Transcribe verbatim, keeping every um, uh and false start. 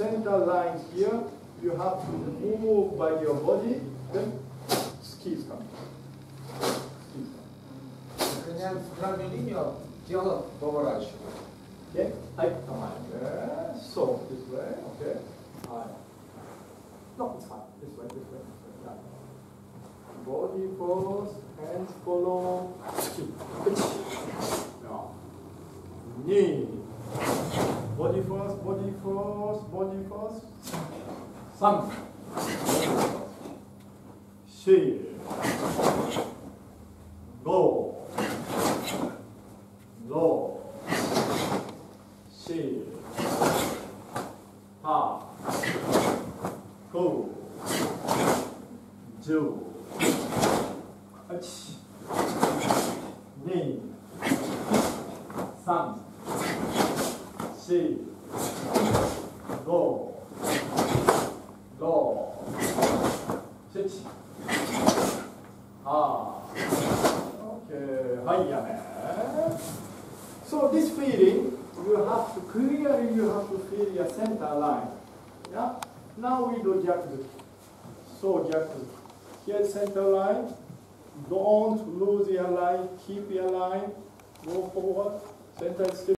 center line here. You have to move by your body. Then skis come. Сохраняем центральную линию, тело поворачиваем. Okay. I come on. Yeah. So this way. Okay. I. No, it's fine. This way. This way. This way. Yeah. Body first. Hands follow. Ski. No. Knee. Body first. Body first. Body first. Thumb. Shield. Go. Low. Shield. Ha. Go. Do. Ach. Knee. Thumb. Shield. Go. Go. Sit. Ah. Okay. Hiya. So this feeling, you have to clearly you have to feel your center line. Yeah. Now we do Gyakuzuki. So Gyakuzuki. Here center line. Don't lose your line. Keep your line. Go forward. Center is still.